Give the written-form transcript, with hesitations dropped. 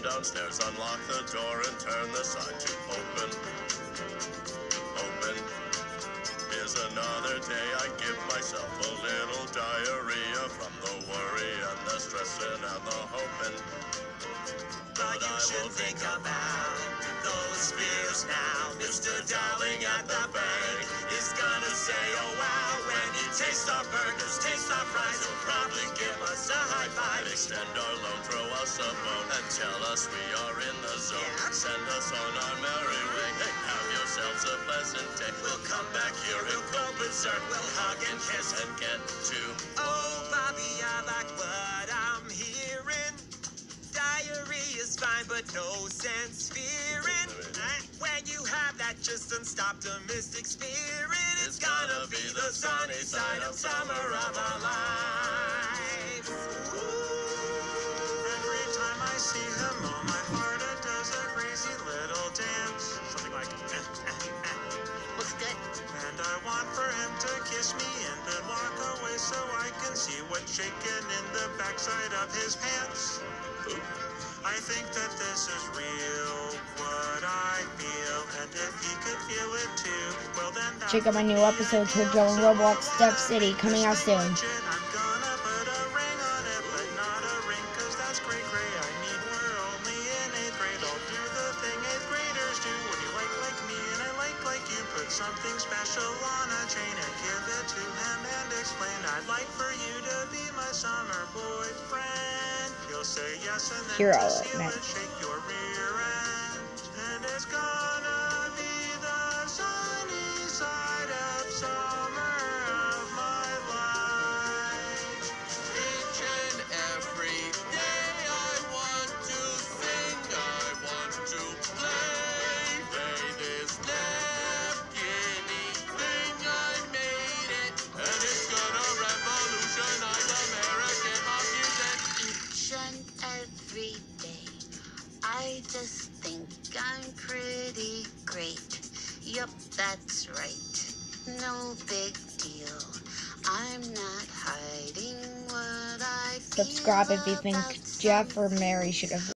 downstairs, unlock the door, and turn the sign to open. Open. Here's another day, I give myself a little diarrhea from the worry and the stressing and the hoping. But you should think about those fears now. Mr. Dowling at the bank is gonna say, oh wow, when you taste our burgers, taste our fries, he'll probably give us a high five. Extend our loan, throw us a bone, and tell us we are in the zone. Yeah. Send us on our merry way. Hey, have yourselves a pleasant day. We'll come back here, he'll go berserk. We'll hug and kiss and get to. Oh, Bobby, I like what I'm hearing. Diarrhea's fine, but no sense fearing. When you have that just unstopped optimistic spirit, it's gonna be the sunny side of summer of our lives. Every time I see him, oh, my heart it does a crazy little dance. Something like Looks good. And I want for him to kiss me and then walk away so I can see what's shaking in the backside of his pants. I think that this is real, what I feel, and if he could feel it too, well then check out my new episode to Joe and Roblox Duck City coming out soon. I'm gonna put a ring on it, but not a ring, cause that's cray. I mean, we're only in 8th grade, I'll do the thing 8th graders do. When you like me and I like you, put something special on a chain and give it to him and explain, I'd like for you to be my summer boyfriend. You'll say yes and then seal it, shake your rear end, and it's gonna be the sunny side of summer of my life. Each and every day I want to sing, I want to play this napkin-y thing, I made it, and it's gonna revolutionize American pop music. Each and every day, I just think I'm pretty great. Yup, that's right. No big deal. I'm not hiding what I feel. Subscribe if you think Jeff or Mary should have